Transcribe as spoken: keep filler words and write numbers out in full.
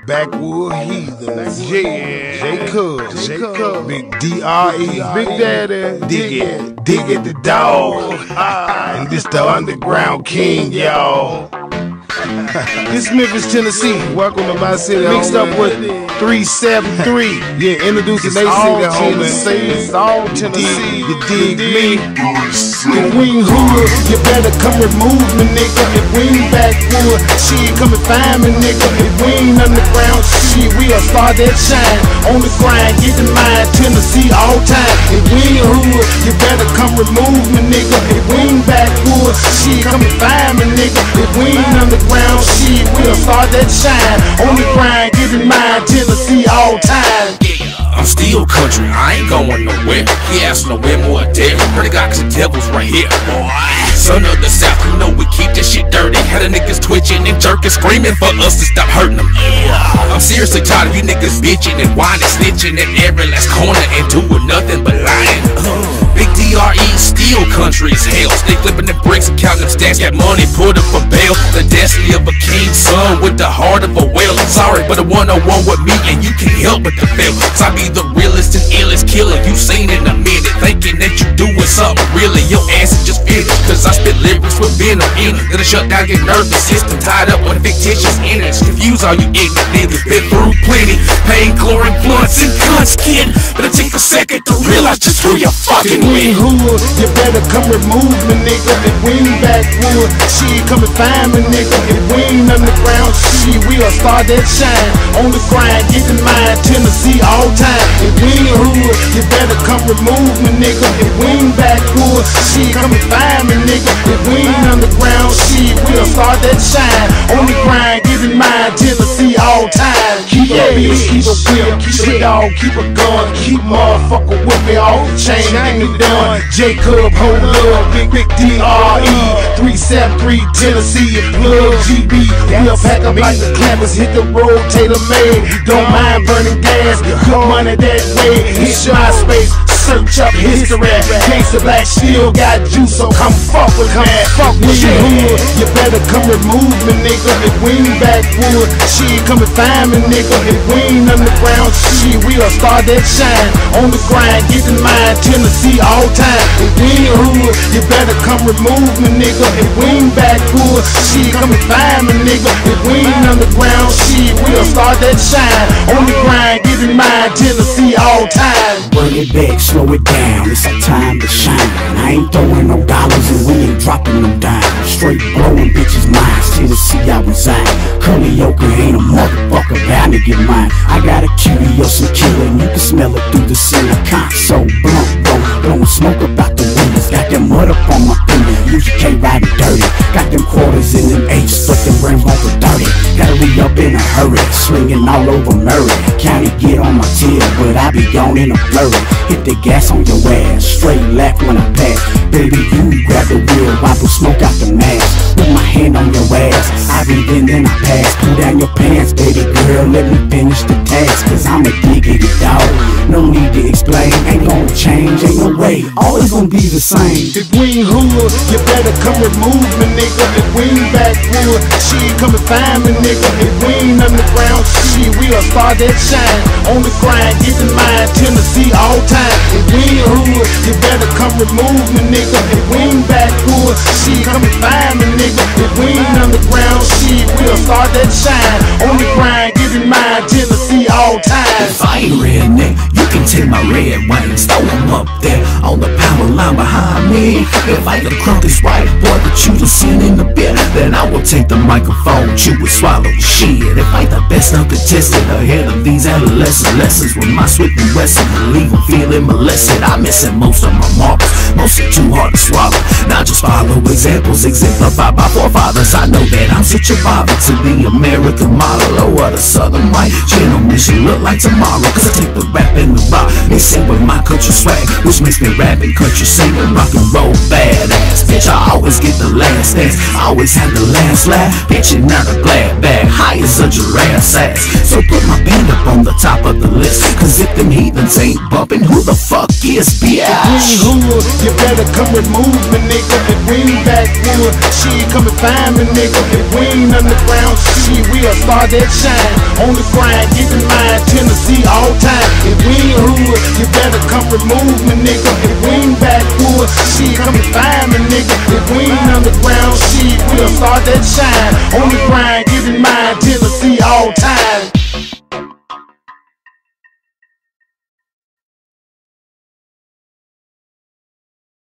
Backwood Heathens, yeah, J Cuz, J Cuz, Big D R E, Big Daddy, dig it, dig it the dog, and this the underground king, y'all. This Memphis, Tennessee. Welcome to my city. Mixed up with three seven three. Yeah, introducing they city, homie. It's all Tennessee. You dig me? If we ain't hood, you better come remove me, nigga. If we ain't Backwood, she come and find me, nigga. If we ain't underground, shit, we'll start that shine. On the grind, get in mind, Tennessee all time. If we ain't hood, you better come remove me, nigga. If we ain't Backwood, she come and find me, nigga. If we ain't underground, shit, we'll start that shine. On the grind, get in mind, Tennessee all time. I'm still country, I ain't going nowhere. He asked nowhere more there. Pretty God, cause the devil's right here, boy. Son of the South, you know we keep that shit dirty. Had the niggas twitching and jerking, screaming for us to stop hurting them. Yeah. I'm seriously tired of you niggas bitching and whining, snitching at every last corner and doing nothing but lying. Uh, Big D R E, still country as hell. Stay flipping the bricks and counting them stacks, got money put up for bail. The destiny of a king's son with the heart of a whale. Sorry, but a one-on-one with me and you can't help but to fail. Cause I be the realest and illest killer you seen in a minute. Thinking that you doing something really, your ass is just finished. Cause I spit lyrics with venom in it. Gonna shut down your nervous system, tied up with fictitious innards. Confuse all you ignorant niggas, been through plenty. Pain, glory, influence, and cunt skin. But it take a second to realize just who you're fucking with. If we ain't hood, you better come remove me, nigga. If we ain't Backwood, she come and find me, nigga. If we ain't underground, she we'll start that shine. On the grind, get in mind, Tennessee all time. If we ain't hood, you better come remove me, nigga. If we ain't Backwood, she come and find me, nigga. If we ain't underground, she we'll start that shine. On the grind, get in mind, Tennessee all time. Keep a bitch, keep a whip, keep a dog, keep a gun, keep motherfucker with me off the chain, nigga done. J Cub, hold up, big big D R E, three seven three Tennessee, and plug G B. We'll pack up like the clappers, hit the road, tailor made. Don't mind burning gas, good money that way. Hit my space. Search up history, Gangsta Blac still got juice, so come fuck with me. Fuck with you, you better come remove me, nigga. If we ain't Backwood, she come and find me, nigga. If we ain't underground, she we'll start that shine. On the grind, get in mind, Tennessee all time. If we ain't hood, you better come remove me, nigga. If we ain't Backwood, she come and find me, nigga. If we ain't underground, she we'll start that shine. On the grind, get in mind, Tennessee all time. Bring it back, slow it down, it's our time to shine. I ain't throwing no dollars and we ain't dropping no dimes. Straight blowing bitches' minds, Tennessee I reside. Culleoka ain't a motherfucker bound to get mine. I got a curiosity killer and you can smell it through the silicon. So blunt, bro, blowing smoke about the windows. Got them mud up on my finger, usually can't ride it dirty. Got them quarters in them H's, but them rims won't go dirty. Gotta be up in a hurry, swinging all over Murray County, get on my tail, but I be gone in a flurry. Hit the gas on your ass, straight left when I pass. Baby, you grab the wheel, wobble smoke out the mask. Put my hand on your ass, I breathe in, then I pass. Pull down your pants, baby girl, let me finish the task. Cause I'm a diggity dog, no need to explain. Ain't gonna change, ain't no way, always gonna be the same. If we ain't hood, you better come remove me, nigga. If we ain't Backwood, she come and find me, nigga. If we ain't underground, she we'll start that shine. On the grind, get in mind, Tennessee all time. If we ain't hood, you better come remove me, nigga. If we ain't Backwood, she come and find me, nigga. If we ain't underground, she we'll start that shine. On the grind, get in mind, Tennessee all time. If I ain't redneck, you can take my red wings, throw them up there on the power line behind me. If I get crunk this white boy that you done seen in the beer, then I will take the microphone, chew and swallow shit. If I ain't the best I'm contested ahead of these adolescent lessons with my Swift and Wesson, leave them feeling molested. I'm missing most of my marbles, mostly too hard to swallow. Now just follow examples exemplified by forefathers. I know that I'm such a bother to the American model. Oh, what a southern white gentleman should look like tomorrow. Cause I take the rap and the rock, mix it with my country swag, which makes me rapping, country singing, rock and roll badass. Bitch, I always get the last dance, I always have the last laugh. Bitch, and not a glad bag, high as a giraffe. ass. So put my band up on the top of the list, cause if them heathens ain't bumping, who the fuck is bitch? If we hood, you better come remove me, nigga. If we ain't Backwood, she come and find me, nigga. If we ain't underground, she we'll start that shine. On the grind, get in mind, Tennessee all time. If we ain't hood, you better come remove me, nigga. If we ain't Backwood, she come and find me, nigga. If we ain't underground, she we'll start that shine.